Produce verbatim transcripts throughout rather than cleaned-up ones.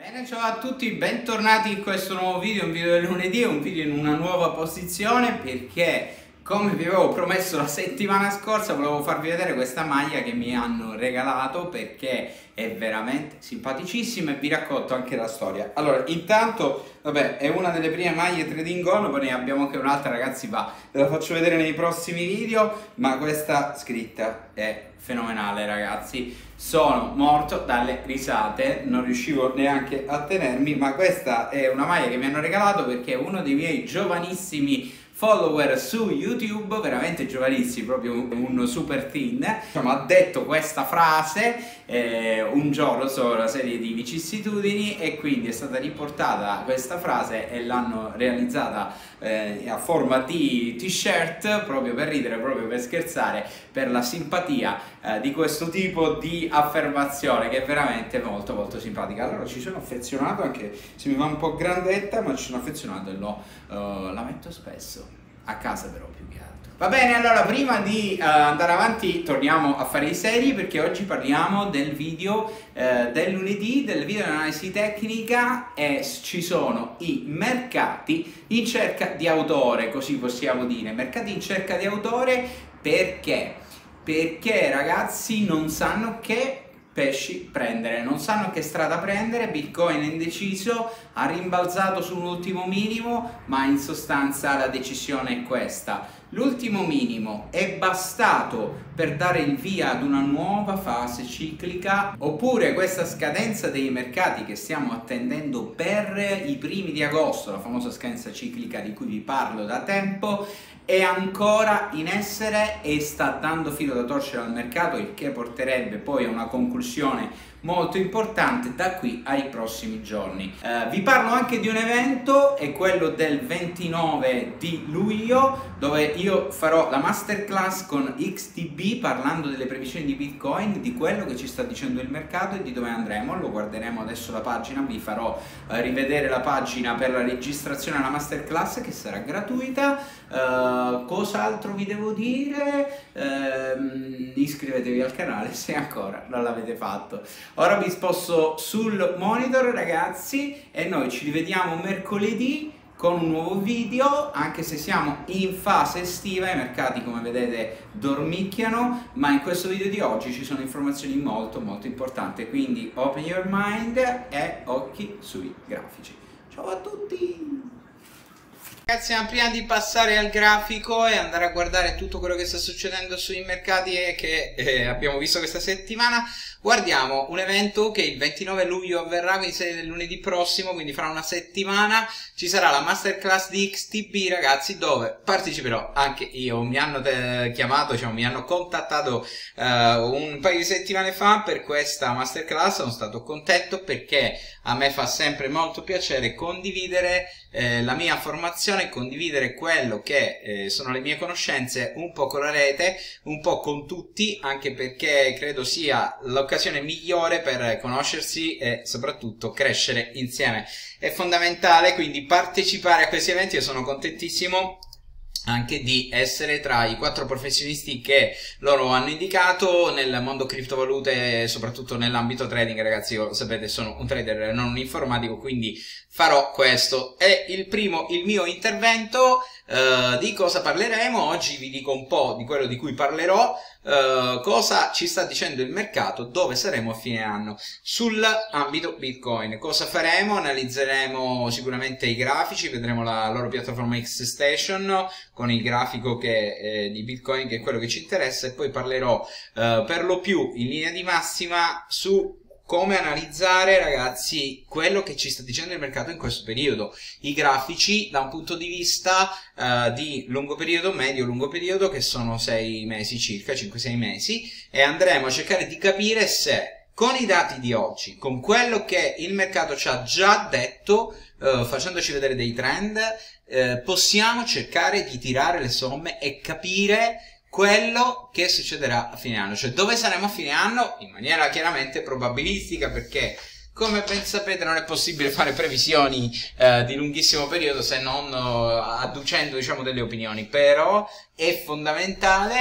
Bene, ciao a tutti, bentornati in questo nuovo video, un video del lunedì, un video in una nuova posizione perché, come vi avevo promesso la settimana scorsa, volevo farvi vedere questa maglia che mi hanno regalato perché è veramente simpaticissima e vi racconto anche la storia. Allora, intanto, vabbè, è una delle prime maglie Trading On, poi ne abbiamo anche un'altra, ragazzi, va, ve la faccio vedere nei prossimi video, ma questa scritta è fenomenale, ragazzi. Sono morto dalle risate, non riuscivo neanche a tenermi, ma questa è una maglia che mi hanno regalato perché uno dei miei giovanissimi follower su YouTube, veramente giovanissimi, proprio un super teen, insomma, ha detto questa frase eh, un giorno solo, una serie di vicissitudini, e quindi è stata riportata questa frase e l'hanno realizzata eh, a forma di t-shirt, proprio per ridere, proprio per scherzare, per la simpatia eh, di questo tipo di affermazione che è veramente molto molto simpatica. Allora ci sono affezionato, anche se mi va un po' grandetta, ma ci sono affezionato e lo, uh, la metto spesso a casa, però più che altro. Va bene, allora prima di uh, andare avanti torniamo a fare i seri, perché oggi parliamo del video uh, del lunedì, del video di analisi tecnica, e ci sono i mercati in cerca di autore, così possiamo dire, mercati in cerca di autore. Perché? Perché ragazzi non sanno che pesci prendere, non sanno che strada prendere. Bitcoin è indeciso, ha rimbalzato sull'ultimo minimo, ma in sostanza la decisione è questa. L'ultimo minimo è bastato per dare il via ad una nuova fase ciclica, oppure questa scadenza dei mercati che stiamo attendendo per i primi di agosto, la famosa scadenza ciclica di cui vi parlo da tempo, è ancora in essere e sta dando filo da torcere al mercato, il che porterebbe poi a una conclusione molto importante da qui ai prossimi giorni. Eh, vi parlo anche di un evento, è quello del ventinove di luglio, dove io farò la masterclass con X T B parlando delle previsioni di Bitcoin, di quello che ci sta dicendo il mercato e di dove andremo. Lo guarderemo adesso la pagina, vi farò eh, rivedere la pagina per la registrazione alla masterclass che sarà gratuita. Uh, cos'altro vi devo dire? Uh, iscrivetevi al canale se ancora non l'avete fatto. Ora vi sposto sul monitor, ragazzi, e noi ci rivediamo mercoledì con un nuovo video, anche se siamo in fase estiva. I mercati, come vedete, dormicchiano, ma in questo video di oggi ci sono informazioni molto molto importanti, quindi open your mind e occhi sui grafici. Ciao a tutti! Ragazzi, ma prima di passare al grafico e andare a guardare tutto quello che sta succedendo sui mercati e che eh, abbiamo visto questa settimana, guardiamo un evento che il ventinove luglio avverrà, quindi sarà del lunedì prossimo, quindi fra una settimana ci sarà la masterclass di X T B, ragazzi, dove parteciperò anche io. Mi hanno chiamato, diciamo, mi hanno contattato uh, un paio di settimane fa per questa masterclass. Sono stato contento perché a me fa sempre molto piacere condividere eh, la mia formazione, condividere quello che eh, sono le mie conoscenze un po' con la rete, un po' con tutti, anche perché credo sia l'occasione migliore per conoscersi e soprattutto crescere insieme. È fondamentale quindi partecipare a questi eventi. Io sono contentissimo anche di essere tra i quattro professionisti che loro hanno indicato nel mondo criptovalute, soprattutto nell'ambito trading. Ragazzi, lo sapete, sono un trader, non un informatico, quindi farò questo. È il primo, il mio intervento. Uh, di cosa parleremo? Oggi vi dico un po' di quello di cui parlerò, uh, cosa ci sta dicendo il mercato, dove saremo a fine anno sull'ambito Bitcoin. Cosa faremo? Analizzeremo sicuramente i grafici, vedremo la loro piattaforma XStation con il grafico che, eh, di Bitcoin, che è quello che ci interessa, e poi parlerò uh, per lo più in linea di massima su come analizzare, ragazzi, quello che ci sta dicendo il mercato in questo periodo, i grafici da un punto di vista uh, di lungo periodo, medio lungo periodo, che sono sei mesi circa, cinque sei mesi, e andremo a cercare di capire se con i dati di oggi, con quello che il mercato ci ha già detto, uh, facendoci vedere dei trend, uh, possiamo cercare di tirare le somme e capire quello che succederà a fine anno, cioè dove saremo a fine anno in maniera chiaramente probabilistica, perché come ben sapete non è possibile fare previsioni eh, di lunghissimo periodo se non uh, adducendo, diciamo, delle opinioni. Però è fondamentale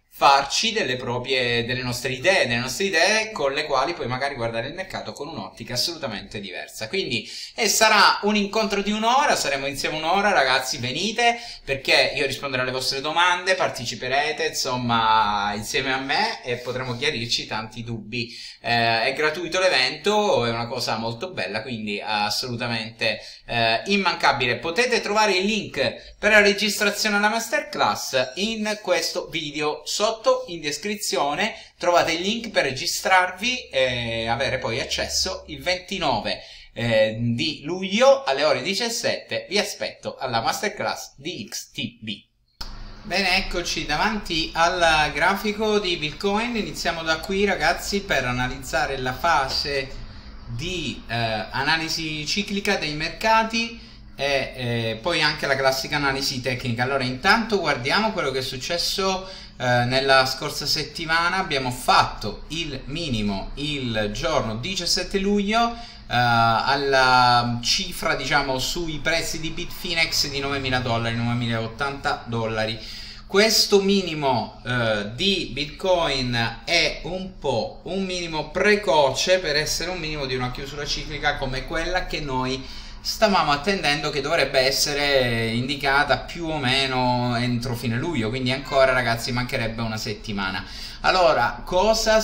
farci delle proprie, delle nostre idee, delle nostre idee con le quali poi magari guardare il mercato con un'ottica assolutamente diversa. Quindi e sarà un incontro di un'ora, saremo insieme un'ora, ragazzi, venite, perché io risponderò alle vostre domande, parteciperete insomma insieme a me e potremo chiarirci tanti dubbi. Eh, è gratuito l'evento, è una cosa molto bella, quindi assolutamente eh, immancabile. Potete trovare il link per la registrazione alla masterclass in questo video. Sotto in descrizione trovate il link per registrarvi e avere poi accesso il ventinove eh, di luglio alle ore diciassette. Vi aspetto alla masterclass di X T B. Bene, eccoci davanti al grafico di Bitcoin. Iniziamo da qui, ragazzi, per analizzare la fase di eh, analisi ciclica dei mercati e eh, poi anche la classica analisi tecnica. Allora, intanto guardiamo quello che è successo eh, nella scorsa settimana. Abbiamo fatto il minimo il giorno diciassette luglio eh, alla cifra, diciamo, sui prezzi di Bitfinex di novemila dollari, novemilaottanta dollari. Questo minimo eh, di Bitcoin è un po' un minimo precoce per essere un minimo di una chiusura ciclica come quella che noi stavamo attendendo, che dovrebbe essere indicata più o meno entro fine luglio, quindi ancora, ragazzi, mancherebbe una settimana. Allora, cosa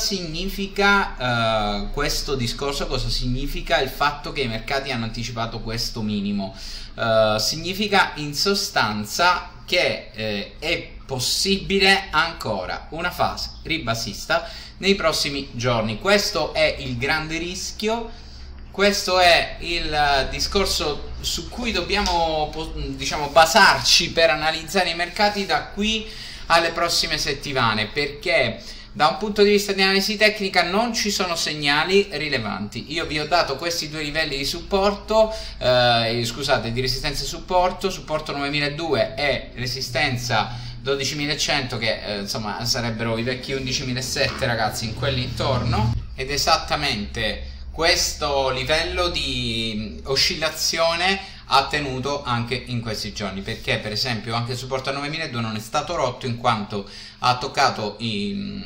significa uh, questo discorso? Cosa significa il fatto che i mercati hanno anticipato questo minimo? Uh, significa in sostanza che eh, è possibile ancora una fase ribassista nei prossimi giorni. Questo è il grande rischio. Questo è il discorso su cui dobbiamo, diciamo, basarci per analizzare i mercati da qui alle prossime settimane, perché da un punto di vista di analisi tecnica non ci sono segnali rilevanti. Io vi ho dato questi due livelli di supporto, eh, scusate, di resistenza e supporto, supporto novemiladuecento e resistenza dodicimilacento, che eh, insomma sarebbero i vecchi undicimilasettecento, ragazzi, in quell'intorno, ed esattamente questo livello di oscillazione ha tenuto anche in questi giorni, perché per esempio anche il supporto a novemiladuecento non è stato rotto, in quanto ha toccato i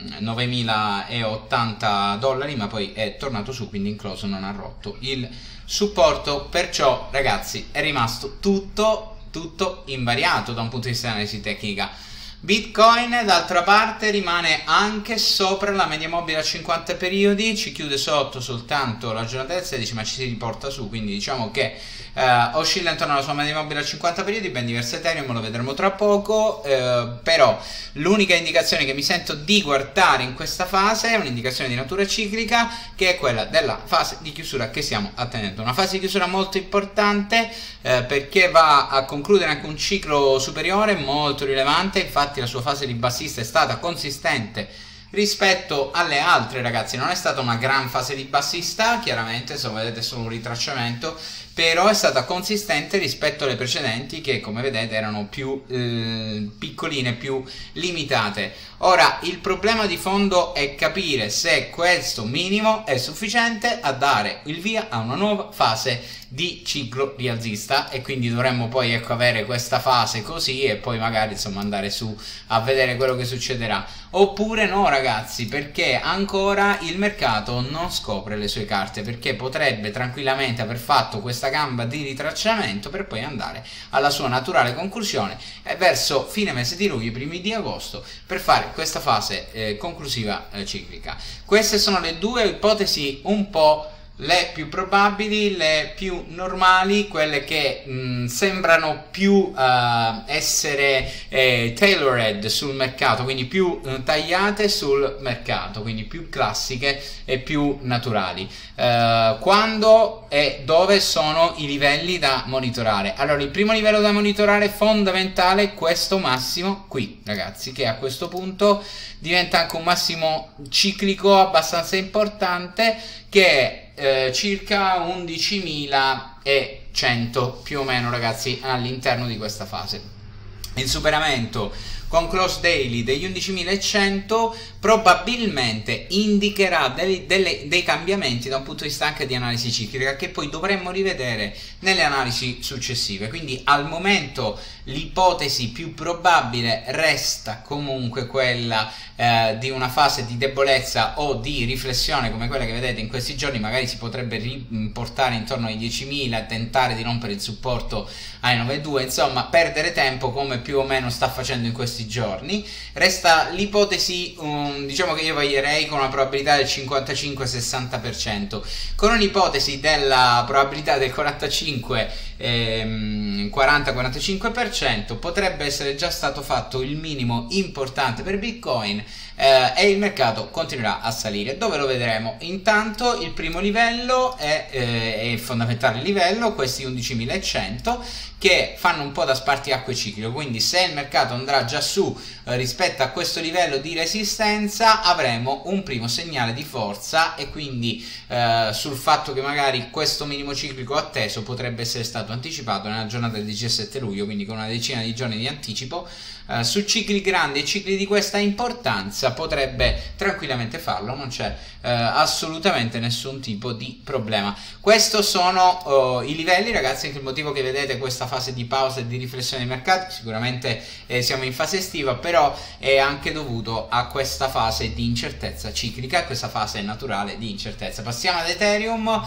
novemilaottanta dollari, ma poi è tornato su, quindi in close non ha rotto il supporto. Perciò, ragazzi, è rimasto tutto tutto invariato da un punto di vista di analisi tecnica. Bitcoin, d'altra parte, rimane anche sopra la media mobile a cinquanta periodi, ci chiude sotto soltanto la giornata del sedici, ma ci si riporta su, quindi diciamo che eh, oscilla intorno alla sua media mobile a cinquanta periodi, ben diverso Ethereum, lo vedremo tra poco, eh, però l'unica indicazione che mi sento di guardare in questa fase è un'indicazione di natura ciclica, che è quella della fase di chiusura che stiamo attendendo. Una fase di chiusura molto importante eh, perché va a concludere anche un ciclo superiore molto rilevante. Infatti la sua fase di bassista è stata consistente rispetto alle altre, ragazzi. Non è stata una gran fase di bassista, chiaramente, insomma, vedete solo un ritracciamento, però è stata consistente rispetto alle precedenti, che come vedete erano più eh, piccoline, più limitate. Ora, il problema di fondo è capire se questo minimo è sufficiente a dare il via a una nuova fase di ciclo rialzista, e quindi dovremmo poi, ecco, avere questa fase così e poi magari, insomma, andare su a vedere quello che succederà. Oppure no, ragazzi, perché ancora il mercato non scopre le sue carte, perché potrebbe tranquillamente aver fatto questa gamba di ritracciamento per poi andare alla sua naturale conclusione e verso fine mese di luglio, primi di agosto, per fare questa fase eh, conclusiva eh, ciclica. Queste sono le due ipotesi un po' le più probabili, le più normali, quelle che mh, sembrano più uh, essere eh, tailored sul mercato, quindi più uh, tagliate sul mercato, quindi più classiche e più naturali. Uh, quando e dove sono i livelli da monitorare? Allora, il primo livello da monitorare fondamentale è questo massimo qui, ragazzi, che a questo punto diventa anche un massimo ciclico abbastanza importante, che è Eh, circa undicimilacento più o meno, ragazzi, all'interno di questa fase. Il superamento con close daily degli undicimilaecento probabilmente indicherà dei, delle, dei cambiamenti da un punto di vista anche di analisi ciclica, che poi dovremmo rivedere nelle analisi successive. Quindi al momento l'ipotesi più probabile resta comunque quella eh, di una fase di debolezza o di riflessione come quella che vedete in questi giorni. Magari si potrebbe riportare intorno ai diecimila, tentare di rompere il supporto ai nove virgola due, insomma perdere tempo come più o meno sta facendo in questi giorni. Resta l'ipotesi, um, diciamo che io vaglierei con una probabilità del cinquantacinque sessanta per cento, con un'ipotesi della probabilità del quarantacinque quaranta quarantacinque per cento. Potrebbe essere già stato fatto il minimo importante per Bitcoin eh, e il mercato continuerà a salire. Dove lo vedremo? Intanto il primo livello è, eh, è il fondamentale livello, questi undicimilaecento, che fanno un po' da spartiacque ciclico. Quindi se il mercato andrà già su eh, rispetto a questo livello di resistenza, avremo un primo segnale di forza, e quindi eh, sul fatto che magari questo minimo ciclico atteso potrebbe essere stato anticipato nella giornata del diciassette luglio, quindi con una decina di giorni di anticipo. Uh, su cicli grandi e cicli di questa importanza potrebbe tranquillamente farlo, non c'è uh, assolutamente nessun tipo di problema. Questi sono uh, i livelli, ragazzi, anche il motivo che vedete questa fase di pausa e di riflessione dei mercati. Sicuramente eh, siamo in fase estiva, però è anche dovuto a questa fase di incertezza ciclica, questa fase naturale di incertezza. Passiamo ad Ethereum. Uh,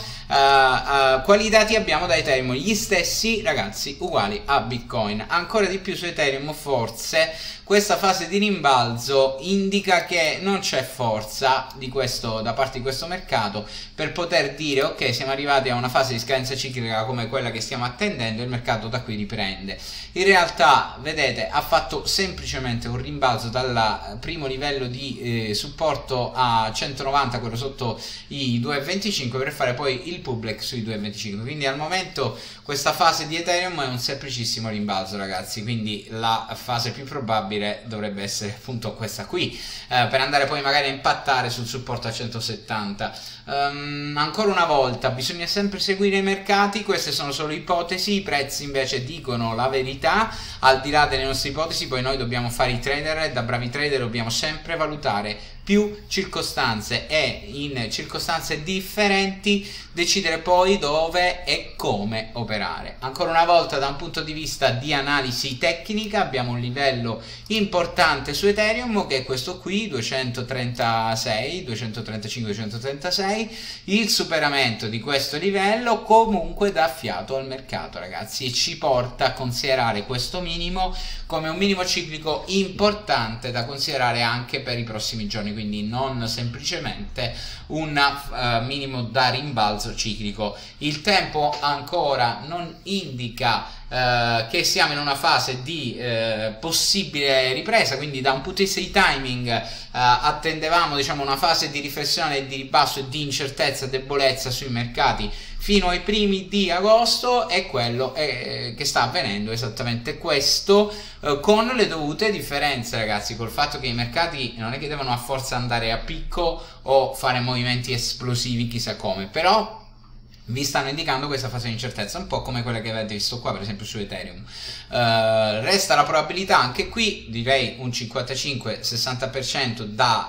uh, quali dati abbiamo da Ethereum? Gli stessi, ragazzi, uguali a Bitcoin. Ancora di più su Ethereum, forse questa fase di rimbalzo indica che non c'è forza di questo, da parte di questo mercato per poter dire ok, siamo arrivati a una fase di scadenza ciclica come quella che stiamo attendendo e il mercato da qui riprende. In realtà, vedete, ha fatto semplicemente un rimbalzo dal primo livello di eh, supporto a centonovanta, quello sotto i due virgola venticinque, per fare poi il pullback sui due virgola venticinque. Quindi al momento questa fase di Ethereum è un semplicissimo rimbalzo, ragazzi, quindi la fase più probabile dovrebbe essere appunto questa qui, eh, per andare poi magari a impattare sul supporto a centosettanta. Um, ancora una volta bisogna sempre seguire i mercati, queste sono solo ipotesi, i prezzi invece dicono la verità al di là delle nostre ipotesi. Poi noi dobbiamo fare i trader e da bravi trader dobbiamo sempre valutare più circostanze e in circostanze differenti decidere poi dove e come operare. Ancora una volta, da un punto di vista di analisi tecnica, abbiamo un livello importante su Ethereum che è questo qui, duecentotrentasei, duecentotrentacinque, duecentotrentasei. Il superamento di questo livello comunque dà fiato al mercato, ragazzi, e ci porta a considerare questo minimo come un minimo ciclico importante da considerare anche per i prossimi giorni, quindi non semplicemente un uh, minimo da rimbalzo ciclico. Il tempo ancora non indica Uh, che siamo in una fase di uh, possibile ripresa, quindi da un punto di vista di timing uh, attendevamo, diciamo, una fase di riflessione, di ribasso e di incertezza, debolezza sui mercati fino ai primi di agosto, e quello è, che sta avvenendo esattamente questo, uh, con le dovute differenze, ragazzi, col fatto che i mercati non è che devono a forza andare a picco o fare movimenti esplosivi chissà come, però vi stanno indicando questa fase di incertezza, un po' come quella che avete visto qua per esempio su Ethereum. Uh, resta la probabilità anche qui, direi un cinquantacinque sessanta per cento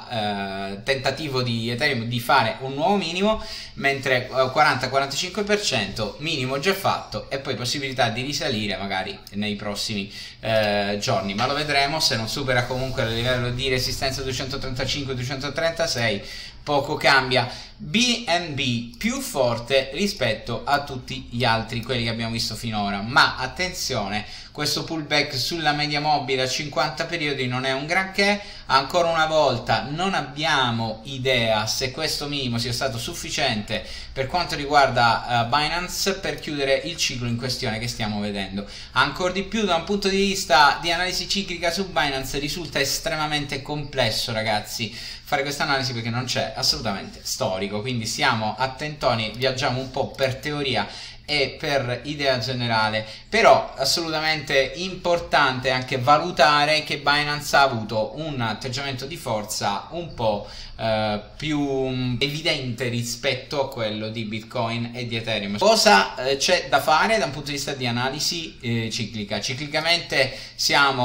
da uh, tentativo di Ethereum di fare un nuovo minimo, mentre uh, quaranta quarantacinque per cento minimo già fatto e poi possibilità di risalire magari nei prossimi uh, giorni, ma lo vedremo. Se non supera comunque il livello di resistenza duecentotrentacinque duecentotrentasei, poco cambia. B N B più forte rispetto a tutti gli altri, quelli che abbiamo visto finora, ma attenzione, questo pullback sulla media mobile a cinquanta periodi non è un granché. Ancora una volta non abbiamo idea se questo minimo sia stato sufficiente per quanto riguarda uh, Binance per chiudere il ciclo in questione che stiamo vedendo. Ancora di più da un punto di vista di analisi ciclica su Binance risulta estremamente complesso, ragazzi, fare questa analisi, perché non c'è assolutamente storico, quindi siamo attentoni, viaggiamo un po' per teoria e per idea generale, però assolutamente importante anche valutare che Binance ha avuto un atteggiamento di forza un po' eh, più evidente rispetto a quello di Bitcoin e di Ethereum. Cosa eh, c'è da fare da un punto di vista di analisi eh, ciclica? Ciclicamente siamo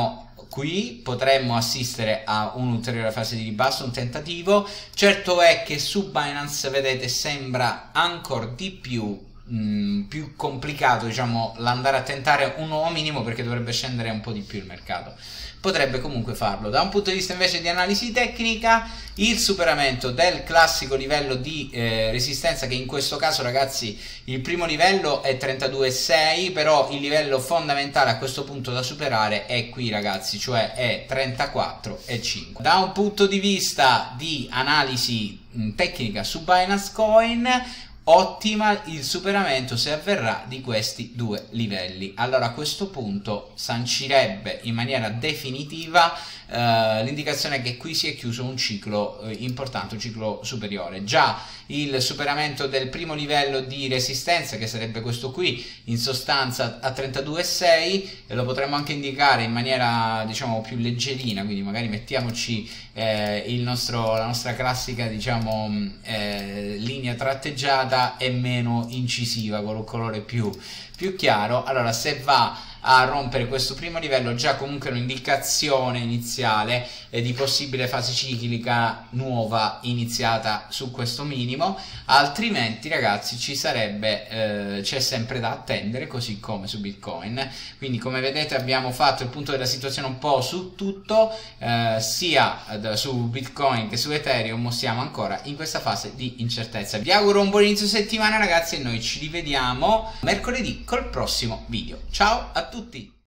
qui, potremmo assistere a un'ulteriore fase di ribasso, un tentativo. Certo è che su Binance, vedete, sembra ancora di più mh, più complicato, diciamo, l'andare a tentare un nuovo minimo, perché dovrebbe scendere un po' di più il mercato. Potrebbe comunque farlo. Da un punto di vista invece di analisi tecnica, il superamento del classico livello di eh, resistenza, che in questo caso, ragazzi, il primo livello è trentadue virgola sei, però il livello fondamentale a questo punto da superare è qui, ragazzi, cioè è trentaquattro virgola cinque. Da un punto di vista di analisi mh, tecnica su Binance Coin, ottima il superamento, se avverrà, di questi due livelli. Allora a questo punto sancirebbe in maniera definitiva eh, l'indicazione che qui si è chiuso un ciclo eh, importante, un ciclo superiore. Già il superamento del primo livello di resistenza, che sarebbe questo qui, in sostanza a trentadue virgola sei, e lo potremmo anche indicare in maniera, diciamo, più leggerina, quindi magari mettiamoci eh, il nostro, la nostra classica, diciamo, eh, linea tratteggiata e meno incisiva, con un colore più, più chiaro. Allora, se va a rompere questo primo livello, già comunque un'indicazione iniziale eh, di possibile fase ciclica nuova iniziata su questo minimo. Altrimenti, ragazzi, ci sarebbe eh, c'è sempre da attendere, così come su Bitcoin. Quindi, come vedete, abbiamo fatto il punto della situazione un po' su tutto, eh, sia eh, su Bitcoin che su Ethereum. Siamo ancora in questa fase di incertezza. Vi auguro un buon inizio settimana, ragazzi, e noi ci rivediamo mercoledì col prossimo video. Ciao a tutti!